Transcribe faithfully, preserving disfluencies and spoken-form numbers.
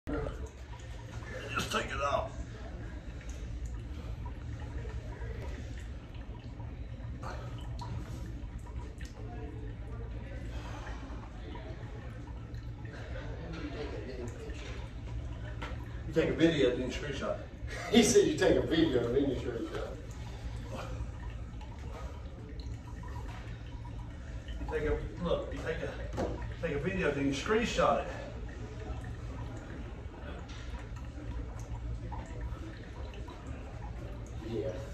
Just take it off. You take a video, then you screenshot it. He said you take a video and then you screenshot. You take a look. You take a take a video, then you screenshot it. Yeah.